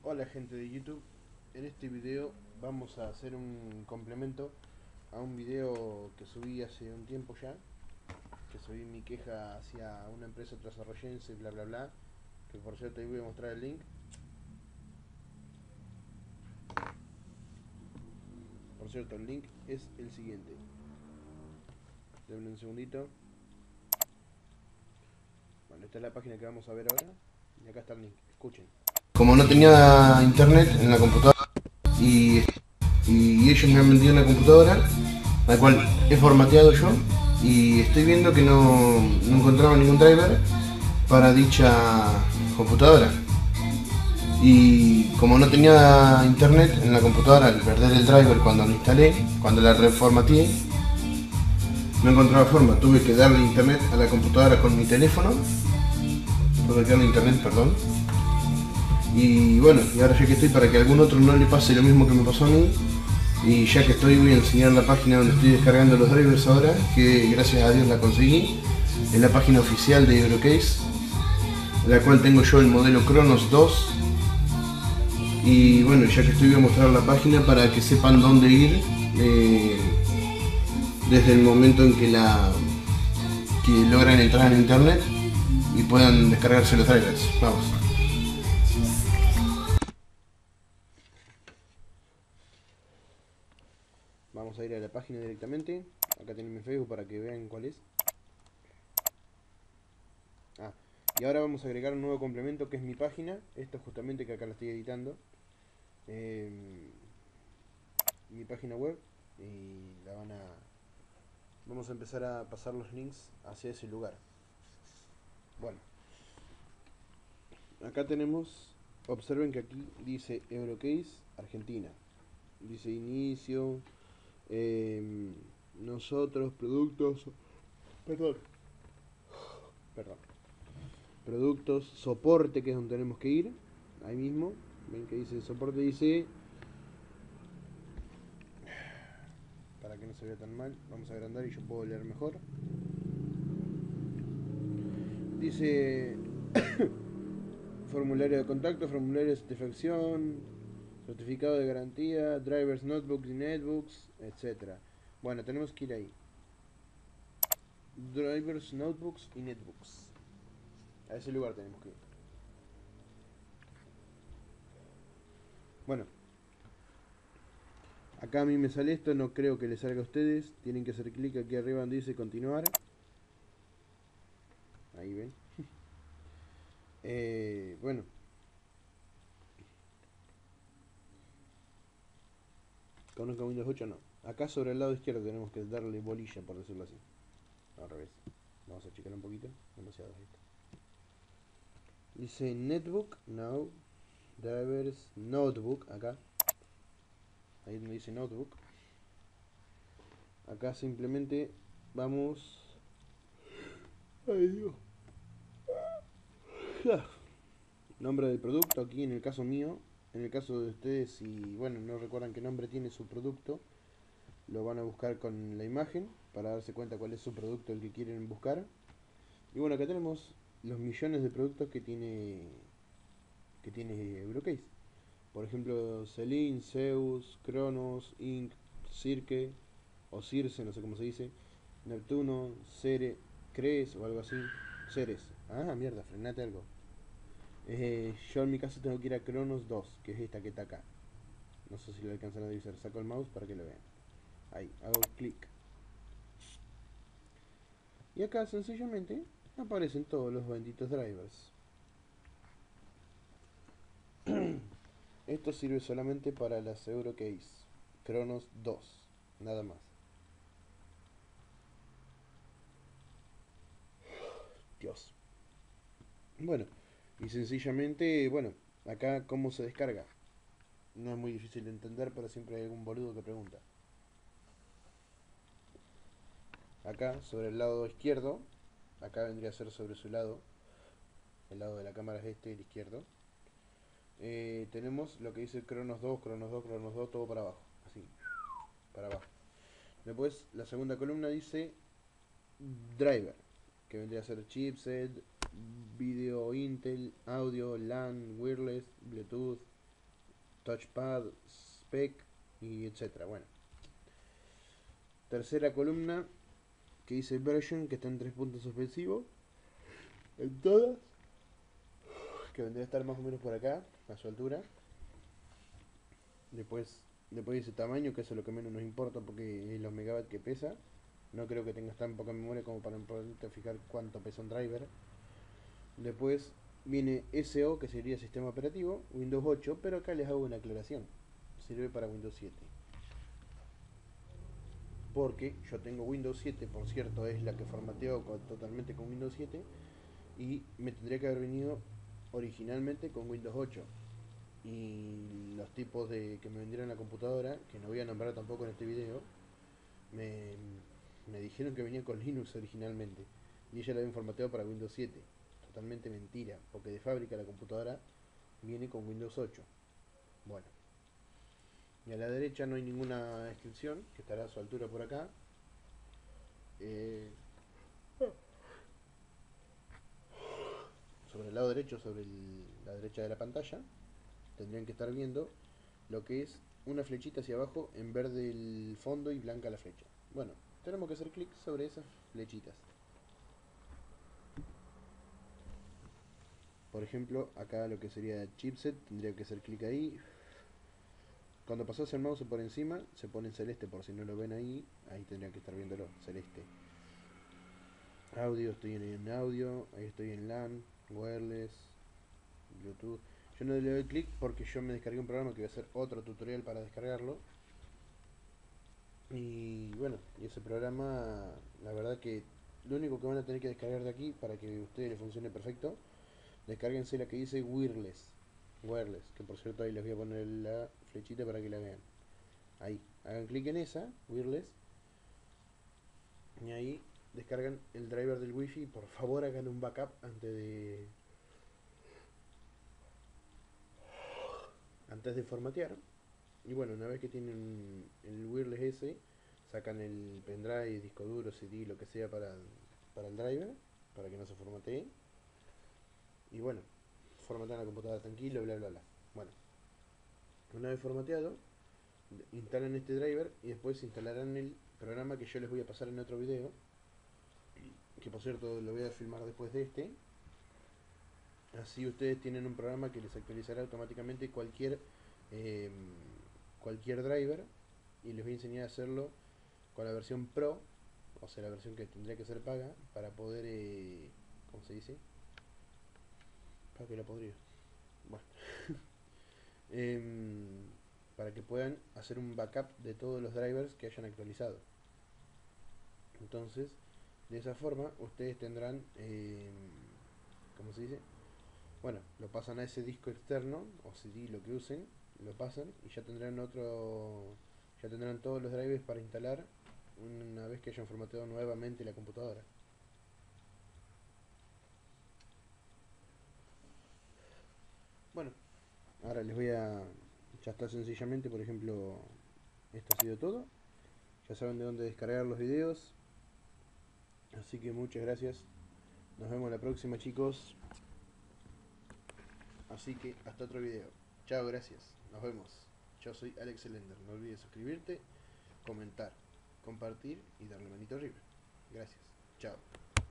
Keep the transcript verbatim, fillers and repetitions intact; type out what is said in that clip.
Hola gente de YouTube, en este video vamos a hacer un complemento a un video que subí hace un tiempo ya, que subí mi queja hacia una empresa trasarrollense, bla bla bla, que por cierto ahí voy a mostrar el link. Por cierto, el link es el siguiente. Denme un segundito. Bueno, esta es la página que vamos a ver ahora y acá está el link, escuchen. Como no tenía internet en la computadora y, y ellos me han vendido una computadora, la cual he formateado yo, y estoy viendo que no, no encontraba ningún driver para dicha computadora. Y como no tenía internet en la computadora al perder el driver cuando lo instalé, cuando la reformateé, no encontraba forma. Tuve que darle internet a la computadora con mi teléfono. Tuve que darle internet, perdón. Y bueno, y ahora ya que estoy, para que a algún otro no le pase lo mismo que me pasó a mí, y ya que estoy, voy a enseñar la página donde estoy descargando los drivers ahora, que gracias a Dios la conseguí. Es la página oficial de Eurocase, la cual tengo yo el modelo Cronos dos. Y bueno, ya que estoy, voy a mostrar la página para que sepan dónde ir eh, desde el momento en que la que logran entrar en internet y puedan descargarse los drivers. Vamos. Vamos a ir a la página directamente. Acá tienen mi Facebook para que vean cuál es. Ah, y ahora vamos a agregar un nuevo complemento que es mi página. Esto justamente que acá la estoy editando. Eh, mi página web. Y la van a... Vamos a empezar a pasar los links hacia ese lugar. Bueno. Acá tenemos... Observen que aquí dice Eurocase Argentina. Dice inicio... Eh, nosotros, productos... Perdón. Perdón. Productos, soporte, que es donde tenemos que ir. Ahí mismo. Ven que dice soporte, dice... Para que no se vea tan mal, vamos a agrandar y yo puedo leer mejor. Dice... formulario de contacto, formulario de satisfacción, certificado de garantía, drivers, notebooks y netbooks, etcétera. Bueno, tenemos que ir ahí. Drivers, notebooks y netbooks. A ese lugar tenemos que ir. Bueno, acá a mí me sale esto, no creo que les salga a ustedes. Tienen que hacer clic aquí arriba donde dice continuar. Ahí ven. eh, bueno. Con un Windows ocho no. Acá sobre el lado izquierdo tenemos que darle bolilla, por decirlo así. Al revés. Vamos a checar un poquito. Demasiado esto. Dice netbook, no. Drivers, notebook, acá. Ahí donde dice notebook. Acá simplemente vamos... Ay Dios. Nombre del producto, aquí en el caso mío. En el caso de ustedes, si bueno, no recuerdan qué nombre tiene su producto, lo van a buscar con la imagen para darse cuenta cuál es su producto, el que quieren buscar. Y bueno, acá tenemos los millones de productos que tiene que tiene Eurocase. Por ejemplo, Selin, Zeus, Cronos, Inc, Cirque o Circe, no sé cómo se dice, Neptuno, Cere, Cres o algo así. Ceres. Ah, mierda, frenate algo. Eh, yo en mi caso tengo que ir a Cronos dos, que es esta que está acá. No sé si lo alcanzan a divisar. Saco el mouse para que lo vean. Ahí, hago clic. Y acá sencillamente aparecen todos los benditos drivers. Esto sirve solamente para las Eurocase Cronos dos, nada más. Dios. Bueno, y sencillamente, bueno, acá cómo se descarga. No es muy difícil de entender, pero siempre hay algún boludo que pregunta. Acá, sobre el lado izquierdo, acá vendría a ser sobre su lado, el lado de la cámara es este, el izquierdo. Eh, tenemos lo que dice Cronos dos, Cronos dos, Cronos dos, todo para abajo, así, para abajo. Después, la segunda columna dice driver, que vendría a ser chipset, video Intel, audio, LAN, wireless, Bluetooth, touchpad, spec y etcétera. Bueno, tercera columna que dice version, que está en tres puntos suspensivos en todas, que vendría a estar más o menos por acá a su altura. Después después dice tamaño, que eso es lo que menos nos importa porque es los megabytes que pesa. No creo que tengas tan poca memoria como para poderte fijar cuánto pesa un driver. Después viene S O, que sería sistema operativo, Windows ocho, pero acá les hago una aclaración. Sirve para Windows siete. Porque yo tengo Windows siete, por cierto, es la que formateo con, totalmente con Windows siete. Y me tendría que haber venido originalmente con Windows ocho. Y los tipos de que me vendieron la computadora, que no voy a nombrar tampoco en este video, me, me dijeron que venía con Linux originalmente. Y ella la habían formateado para Windows siete. Totalmente mentira, porque de fábrica la computadora viene con Windows ocho. Bueno, y a la derecha no hay ninguna descripción, que estará a su altura por acá. Eh, sobre el lado derecho, sobre el, la derecha de la pantalla, tendrían que estar viendo lo que es una flechita hacia abajo en verde el fondo y blanca la flecha. Bueno, tenemos que hacer clic sobre esas flechitas. Por ejemplo, acá lo que sería chipset, tendría que hacer clic ahí. Cuando pasas el mouse por encima, se pone en celeste, por si no lo ven ahí, ahí tendrían que estar viéndolo, celeste. Audio, estoy en audio, ahí estoy en LAN, wireless, Bluetooth. Yo no le doy clic porque yo me descargué un programa que voy a hacer otro tutorial para descargarlo. Y bueno, y ese programa, la verdad que lo único que van a tener que descargar de aquí para que a ustedes les funcione perfecto, descárguense la que dice wireless, wireless, que por cierto ahí les voy a poner la flechita para que la vean. Ahí, hagan clic en esa, wireless, y ahí descargan el driver del wifi. Por favor hagan un backup antes de antes de formatear. Y bueno, una vez que tienen el wireless ese, sacan el pendrive, disco duro, C D, lo que sea para, para el driver, para que no se formatee. Y bueno, formatean la computadora tranquilo, bla bla bla. Bueno, una vez formateado, instalan este driver y después instalarán el programa que yo les voy a pasar en otro video, que por cierto lo voy a filmar después de este. Así ustedes tienen un programa que les actualizará automáticamente cualquier eh, cualquier driver, y les voy a enseñar a hacerlo con la versión Pro, o sea la versión que tendría que ser paga para poder, eh, ¿cómo se dice? Para que la podría. Bueno, eh, para que puedan hacer un backup de todos los drivers que hayan actualizado. Entonces, de esa forma ustedes tendrán, eh, ¿cómo se dice? Bueno, lo pasan a ese disco externo o C D, lo que usen, lo pasan y ya tendrán otro, ya tendrán todos los drivers para instalar una vez que hayan formateado nuevamente la computadora. Bueno, ahora les voy a, ya está sencillamente, por ejemplo, esto ha sido todo. Ya saben de dónde descargar los videos. Así que muchas gracias. Nos vemos la próxima, chicos. Así que hasta otro video. Chao, gracias. Nos vemos. Yo soy Alex Elender. No olvides suscribirte, comentar, compartir y darle manito arriba. Gracias. Chao.